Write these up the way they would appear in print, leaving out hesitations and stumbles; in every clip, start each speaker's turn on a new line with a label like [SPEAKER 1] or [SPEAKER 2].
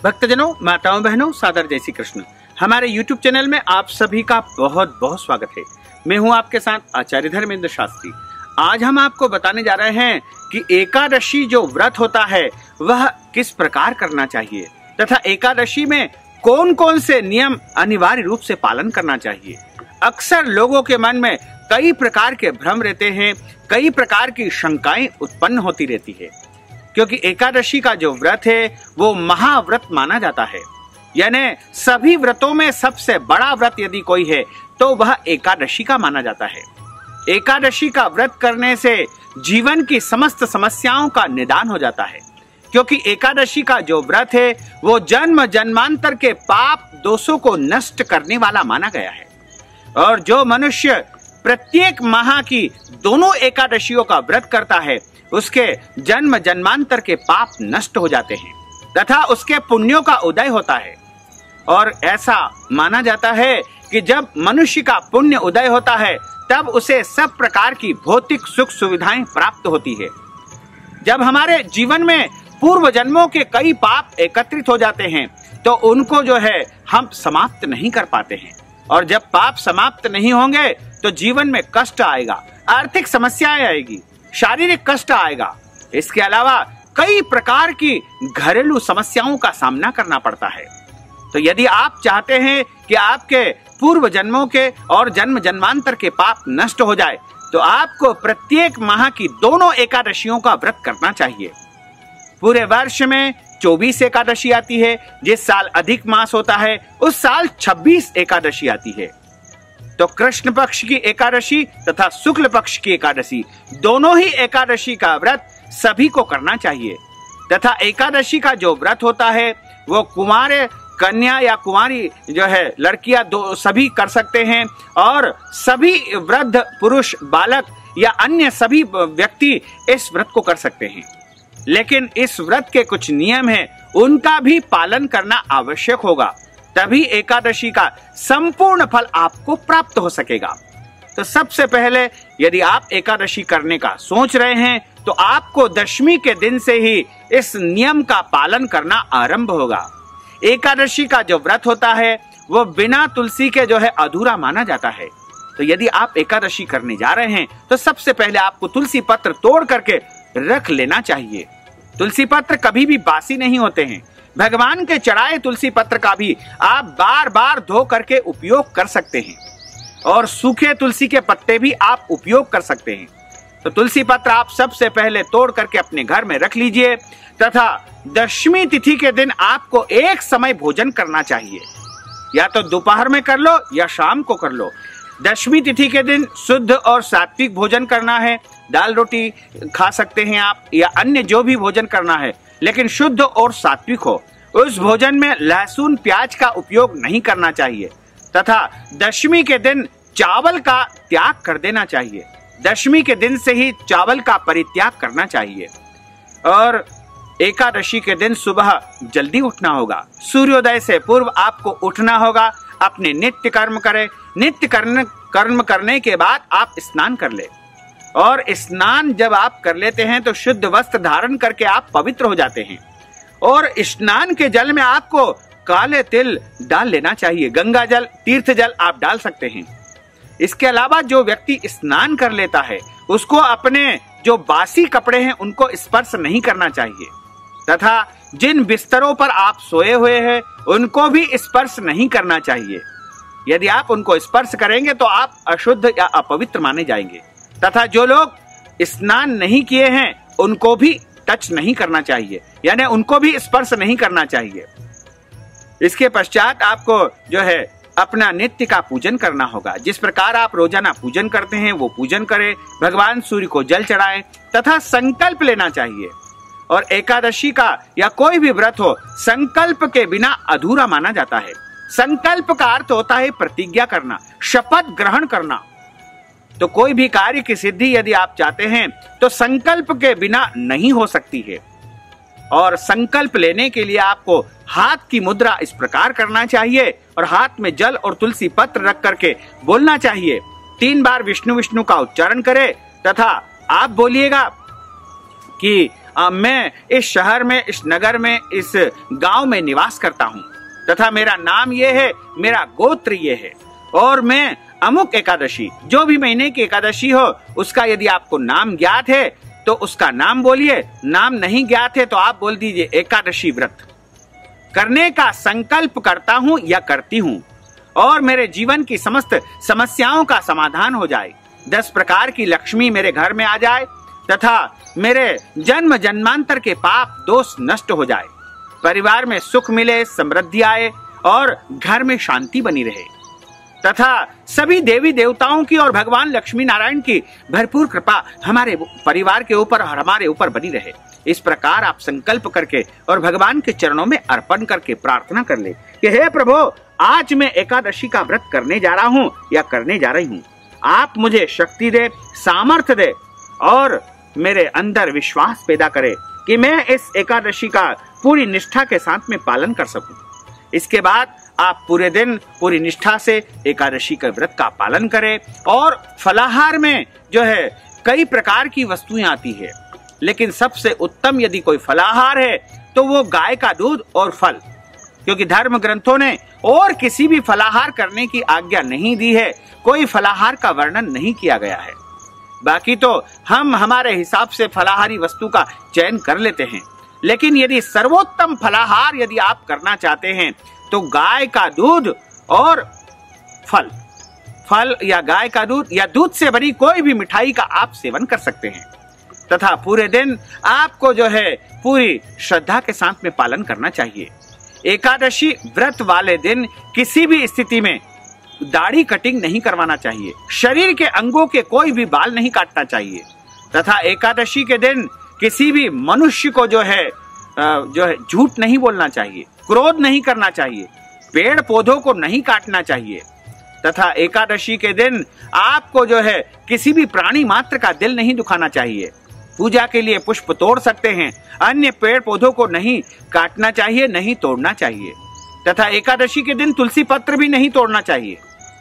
[SPEAKER 1] भक्तजनों, माताओं, बहनों, सादर जय श्री कृष्ण। हमारे YouTube चैनल में आप सभी का बहुत बहुत स्वागत है। मैं हूं आपके साथ आचार्य धर्मेंद्र शास्त्री। आज हम आपको बताने जा रहे हैं कि एकादशी जो व्रत होता है वह किस प्रकार करना चाहिए तथा एकादशी में कौन कौन से नियम अनिवार्य रूप से पालन करना चाहिए। अक्सर लोगों के मन में कई प्रकार के भ्रम रहते हैं, कई प्रकार की शंकाएं उत्पन्न होती रहती है, क्योंकि एकादशी का जो व्रत है वो महाव्रत माना जाता है। यानी सभी व्रतों में सबसे बड़ा व्रत यदि कोई है तो वह एकादशी का माना जाता है। एकादशी का व्रत करने से जीवन की समस्त समस्याओं का निदान हो जाता है, क्योंकि एकादशी का जो व्रत है वो जन्म जन्मांतर के पाप दोषों को नष्ट करने वाला माना गया है। और जो मनुष्य प्रत्येक माह की दोनों एकादशियों का व्रत करता है उसके जन्म जन्मांतर के पाप नष्ट हो जाते हैं तथा उसके पुण्यों का उदय होता है। और ऐसा माना जाता है कि जब मनुष्य का पुण्य उदय होता है तब उसे सब प्रकार की भौतिक सुख सुविधाएं प्राप्त होती है। जब हमारे जीवन में पूर्व जन्मों के कई पाप एकत्रित हो जाते हैं तो उनको जो है हम समाप्त नहीं कर पाते हैं, और जब पाप समाप्त नहीं होंगे तो जीवन में कष्ट आएगा, आर्थिक समस्याएं आएगी, शारीरिक कष्ट आएगा। इसके अलावा कई प्रकार की घरेलू समस्याओं का सामना करना पड़ता है। तो यदि आप चाहते हैं कि आपके पूर्व जन्मों के और जन्म जन्मांतर के पाप नष्ट हो जाए तो आपको प्रत्येक माह की दोनों एकादशियों का व्रत करना चाहिए। पूरे वर्ष में 24 एकादशी आती है। जिस साल अधिक मास होता है उस साल 26 एकादशी आती है। तो कृष्ण पक्ष की एकादशी तथा शुक्ल पक्ष की एकादशी दोनों ही एकादशी का व्रत सभी को करना चाहिए। तथा एकादशी का जो व्रत होता है वो कुमार कन्या या कुमारी जो है लड़कियां दो सभी कर सकते हैं, और सभी वृद्ध पुरुष बालक या अन्य सभी व्यक्ति इस व्रत को कर सकते हैं। लेकिन इस व्रत के कुछ नियम हैं, उनका भी पालन करना आवश्यक होगा, तभी एकादशी का संपूर्ण फल आपको प्राप्त हो सकेगा। तो सबसे पहले यदि आप एकादशी करने का सोच रहे हैं तो आपको दशमी के दिन से ही इस नियम का पालन करना आरंभ होगा। एकादशी का जो व्रत होता है वो बिना तुलसी के जो है अधूरा माना जाता है। तो यदि आप एकादशी करने जा रहे हैं तो सबसे पहले आपको तुलसी पत्र तोड़ करके रख लेना चाहिए। तुलसी पत्र कभी भी बासी नहीं होते हैं। भगवान के चढ़ाए तुलसी पत्र का भी आप बार बार धो करके उपयोग कर सकते हैं, और सूखे तुलसी के पत्ते भी आप उपयोग कर सकते हैं। तो तुलसी पत्र आप सबसे पहले तोड़ करके अपने घर में रख लीजिए, तथा दशमी तिथि के दिन आपको एक समय भोजन करना चाहिए। या तो दोपहर में कर लो या शाम को कर लो। दशमी तिथि के दिन शुद्ध और सात्विक भोजन करना है। दाल रोटी खा सकते हैं आप, या अन्य जो भी भोजन करना है, लेकिन शुद्ध और सात्विक हो। उस भोजन में लहसुन प्याज का उपयोग नहीं करना चाहिए, तथा दशमी के दिन चावल का त्याग कर देना चाहिए। दशमी के दिन से ही चावल का परित्याग करना चाहिए। और एकादशी के दिन सुबह जल्दी उठना होगा। सूर्योदय से पूर्व आपको उठना होगा, अपने नित्य कर्म करें। नित्य कर्म करने के बाद आप स्नान कर ले, और स्नान जब आप कर लेते हैं तो शुद्ध वस्त्र धारण करके आप पवित्र हो जाते हैं। और स्नान के जल में आपको काले तिल डाल लेना चाहिए। गंगा जल, तीर्थ जल आप डाल सकते हैं। इसके अलावा जो व्यक्ति स्नान कर लेता है उसको अपने जो बासी कपड़े हैं उनको स्पर्श नहीं करना चाहिए, तथा जिन बिस्तरों पर आप सोए हुए हैं उनको भी स्पर्श नहीं करना चाहिए। यदि आप उनको स्पर्श करेंगे तो आप अशुद्ध या अपवित्र माने जाएंगे। तथा जो लोग स्नान नहीं किए हैं उनको भी टच नहीं करना चाहिए, यानी उनको भी स्पर्श नहीं करना चाहिए। इसके पश्चात आपको जो है अपना नित्य का पूजन करना होगा। जिस प्रकार आप रोजाना पूजन करते हैं वो पूजन करें। भगवान सूर्य को जल चढ़ाएं तथा संकल्प लेना चाहिए। और एकादशी का या कोई भी व्रत हो, संकल्प के बिना अधूरा माना जाता है। संकल्प का अर्थ होता है प्रतिज्ञा करना, शपथ ग्रहण करना। तो कोई भी कार्य की सिद्धि यदि आप चाहते हैं तो संकल्प के बिना नहीं हो सकती है। और संकल्प लेने के लिए आपको हाथ की मुद्रा इस प्रकार करना चाहिए, और हाथ में जल और तुलसी पत्र रख करके बोलना चाहिए। 3 बार विष्णु विष्णु का उच्चारण करें, तथा आप बोलिएगा कि मैं इस शहर में, इस नगर में, इस गांव में निवास करता हूँ तथा मेरा नाम ये है, मेरा गोत्र ये है और मैं अमुक एकादशी, जो भी महीने की एकादशी हो उसका यदि आपको नाम ज्ञात है तो उसका नाम बोलिए, नाम नहीं ज्ञात है तो आप बोल दीजिए एकादशी व्रत करने का संकल्प करता हूँ या करती हूँ और मेरे जीवन की समस्त समस्याओं का समाधान हो जाए, 10 प्रकार की लक्ष्मी मेरे घर में आ जाए तथा मेरे जन्म जन्मांतर के पाप दोष नष्ट हो जाए, परिवार में सुख मिले, समृद्धि आए और घर में शांति बनी रहे तथा सभी देवी देवताओं की और भगवान लक्ष्मी नारायण की भरपूर कृपा हमारे परिवार के ऊपर और हमारे ऊपर बनी रहे। इस प्रकार आप संकल्प करके और भगवान के चरणों में अर्पण करके प्रार्थना कर ले कि हे प्रभु, आज मैं एकादशी का व्रत करने जा रहा हूँ या करने जा रही हूँ। आप मुझे शक्ति दे, सामर्थ्य दे और मेरे अंदर विश्वास पैदा करे कि मैं इस एकादशी का पूरी निष्ठा के साथ में पालन कर सकूं। इसके बाद आप पूरे दिन पूरी निष्ठा से एकादशी के व्रत का पालन करें और फलाहार में जो है कई प्रकार की वस्तुएं आती है, लेकिन सबसे उत्तम यदि कोई फलाहार है तो वो गाय का दूध और फल, क्योंकि धर्म ग्रंथों ने और किसी भी फलाहार करने की आज्ञा नहीं दी है, कोई फलाहार का वर्णन नहीं किया गया है। बाकी तो हम हमारे हिसाब से फलाहारी वस्तु का चयन कर लेते हैं, लेकिन यदि सर्वोत्तम फलाहार यदि आप करना चाहते हैं तो गाय का दूध और फल या गाय का दूध या दूध से बनी कोई भी मिठाई का आप सेवन कर सकते हैं तथा पूरे दिन आपको जो है पूरी श्रद्धा के साथ में पालन करना चाहिए। एकादशी व्रत वाले दिन किसी भी स्थिति में दाढ़ी कटिंग नहीं करवाना चाहिए, शरीर के अंगों के कोई भी बाल नहीं काटना चाहिए तथा एकादशी के दिन किसी भी मनुष्य को जो है झूठ नहीं बोलना चाहिए, क्रोध नहीं करना चाहिए, पेड़ पौधों को नहीं काटना चाहिए तथा एकादशी के दिन आपको जो है किसी भी प्राणी मात्र का दिल नहीं दुखाना चाहिए। पूजा के लिए पुष्प तोड़ सकते हैं, अन्य पेड़ पौधों को नहीं काटना चाहिए, नहीं तोड़ना चाहिए तथा एकादशी के दिन तुलसी पत्र भी नहीं तोड़ना चाहिए।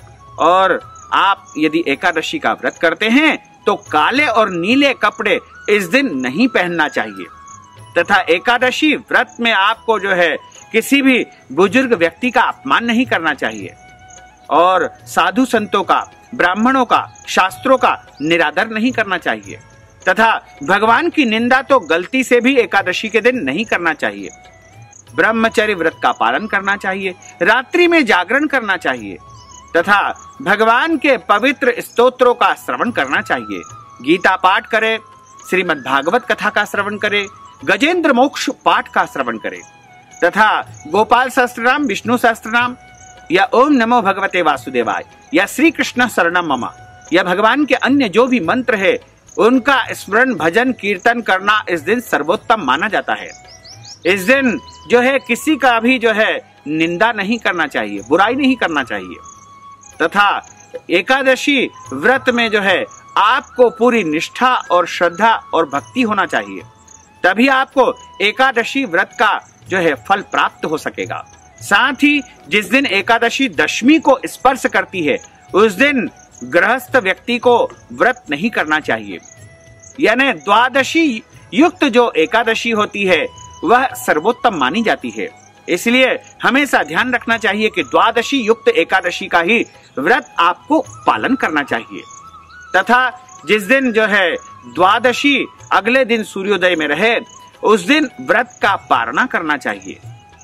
[SPEAKER 1] और आप यदि एकादशी का व्रत करते हैं तो काले और नीले कपड़े इस दिन नहीं पहनना चाहिए तथा एकादशी व्रत में आपको जो है किसी भी बुजुर्ग व्यक्ति का अपमान नहीं करना चाहिए और साधु संतों का, ब्राह्मणों का, शास्त्रों का निरादर नहीं करना चाहिए तथा भगवान की निंदा तो गलती से भी एकादशी के दिन नहीं करना चाहिए। ब्रह्मचर्य व्रत का पालन करना चाहिए, रात्रि में जागरण करना चाहिए तथा भगवान के पवित्र स्तोत्रों का श्रवण करना चाहिए। गीता पाठ करे, श्रीमद् भागवत कथा का श्रवण करे, गजेंद्र मोक्ष पाठ का श्रवण करे तथा गोपाल सहस्त्रनाम, विष्णु सहस्त्रनाम या ओम नमो भगवते वासुदेवाय या श्री कृष्ण शरणम मम या भगवान के अन्य जो भी मंत्र है उनका स्मरण, भजन, कीर्तन करना इस दिन सर्वोत्तम माना जाता है। इस दिन जो है किसी का भी जो है निंदा नहीं करना चाहिए, बुराई नहीं करना चाहिए तथा एकादशी व्रत में जो है आपको पूरी निष्ठा और श्रद्धा और भक्ति होना चाहिए, तभी आपको एकादशी व्रत का जो है फल प्राप्त हो सकेगा। साथ ही जिस दिन एकादशी दशमी को स्पर्श करती है उस दिन गृहस्थ व्यक्ति को व्रत नहीं करना चाहिए, यानी द्वादशी युक्त जो एकादशी होती है वह सर्वोत्तम मानी जाती है। इसलिए हमेशा ध्यान रखना चाहिए कि द्वादशी युक्त एकादशी का ही व्रत आपको पालन करना चाहिए तथा जिस दिन जो है द्वादशी अगले दिन सूर्योदय में रहे उस दिन व्रत का पारणा करना चाहिए।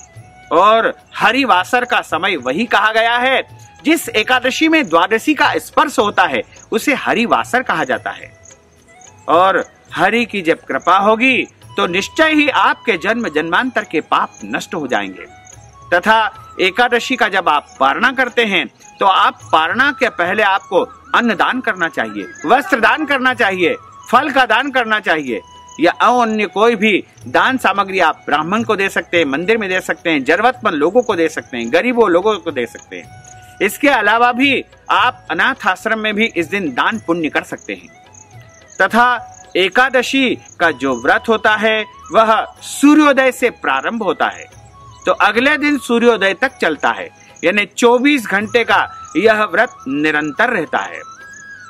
[SPEAKER 1] और हरिवासर का समय वही कहा गया है जिस एकादशी में द्वादशी का स्पर्श होता है उसे हरिवासर कहा जाता है। और हरि की जब कृपा होगी तो निश्चय ही आपके जन्म जन्मांतर के पाप नष्ट हो जाएंगे तथा एकादशी का जब आप पारणा करते हैं तो आप पारणा के पहले आपको अन्न दान करना चाहिए, वस्त्र दान करना चाहिए, फल का दान करना चाहिए या अन्य कोई भी दान सामग्री आप ब्राह्मण को दे सकते हैं, मंदिर में दे सकते हैं, जरूरतमंद लोगों को दे सकते हैं, गरीबों लोगों को दे सकते हैं। इसके अलावा भी आप अनाथ आश्रम में भी इस दिन दान पुण्य कर सकते हैं तथा एकादशी का जो व्रत होता है वह सूर्योदय से प्रारंभ होता है तो अगले दिन सूर्योदय तक चलता है, यानी 24 घंटे का यह व्रत निरंतर रहता है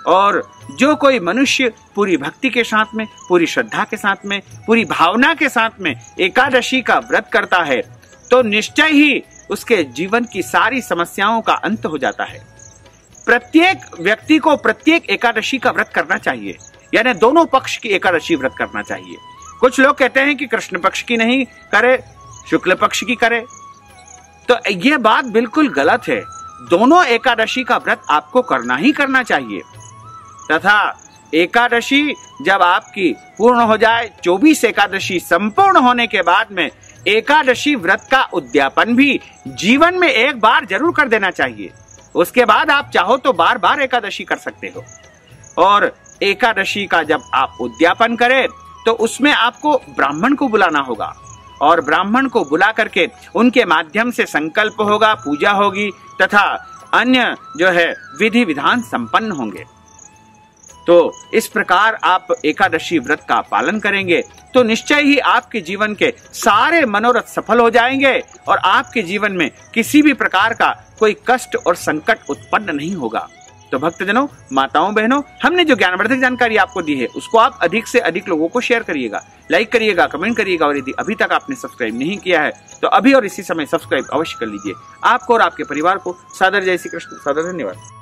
[SPEAKER 1] और जो कोई मनुष्य पूरी भक्ति के साथ में, पूरी श्रद्धा के साथ में, पूरी भावना के साथ में एकादशी का व्रत करता है तो निश्चय ही उसके जीवन की सारी समस्याओं का अंत हो जाता है। प्रत्येक व्यक्ति को प्रत्येक एकादशी का व्रत करना चाहिए, यानी दोनों पक्ष की एकादशी व्रत करना चाहिए। कुछ लोग कहते हैं कि कृष्ण पक्ष की नहीं करे, शुक्ल पक्ष की करे, तो यह बात बिल्कुल गलत है। दोनों एकादशी का व्रत आपको करना ही करना चाहिए तथा एकादशी जब आपकी पूर्ण हो जाए, 24 एकादशी संपूर्ण होने के बाद में एकादशी व्रत का उद्यापन भी जीवन में एक बार जरूर कर देना चाहिए। उसके बाद आप चाहो तो बार बार एकादशी कर सकते हो। और एकादशी का जब आप उद्यापन करें तो उसमें आपको ब्राह्मण को बुलाना होगा और ब्राह्मण को बुला करके उनके माध्यम से संकल्प होगा, पूजा होगी तथा अन्य जो है विधि विधान संपन्न होंगे। तो इस प्रकार आप एकादशी व्रत का पालन करेंगे तो निश्चय ही आपके जीवन के सारे मनोरथ सफल हो जाएंगे और आपके जीवन में किसी भी प्रकार का कोई कष्ट और संकट उत्पन्न नहीं होगा। तो भक्तजनों, माताओं, बहनों, हमने जो ज्ञानवर्धक जानकारी आपको दी है उसको आप अधिक से अधिक लोगों को शेयर करिएगा, लाइक करिएगा, कमेंट करिएगा और यदि अभी तक आपने सब्सक्राइब नहीं किया है तो अभी और इसी समय सब्सक्राइब अवश्य कर लीजिए। आपको और आपके परिवार को सादर जय श्री कृष्ण, सादर धन्यवाद।